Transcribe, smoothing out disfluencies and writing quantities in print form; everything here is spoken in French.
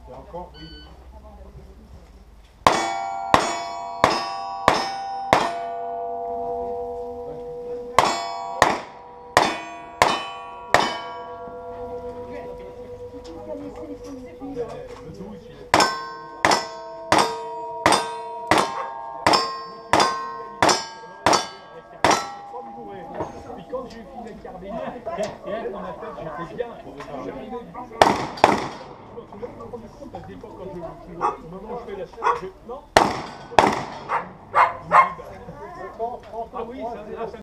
Et encore, oui. Le 12, puis quand j'ai fini la carbine, dans ma tête, j'étais bien. J'arrivais. Je me suis même pas rendu compte, parce que des fois, quand au moment où je fais la chaîne, non. Ah oui, ça